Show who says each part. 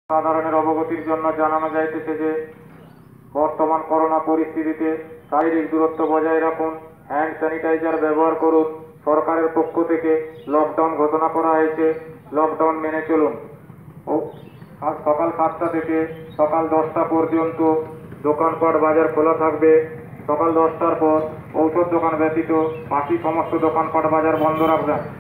Speaker 1: সাধারণের অবগতির জন্য জানানো যাইতেছে যে বর্তমান করোনা পরিস্থিতিতে শারীরিক দূরত্ব বজায় রাখুন, হ্যান্ড স্যানিটাইজার ব্যবহার করুন। সরকারের পক্ষ থেকে লকডাউন ঘোষণা করা হয়েছে, লকডাউন মেনে চলুন। ও আজ সকাল 7টা থেকে সকাল 10টা পর্যন্ত দোকানপাট বাজার খোলা থাকবে। সকাল 10টার পর ঔষধ দোকান ব্যতীত বাকি সমস্ত দোকানপাট বাজার বন্ধ রাখবেন।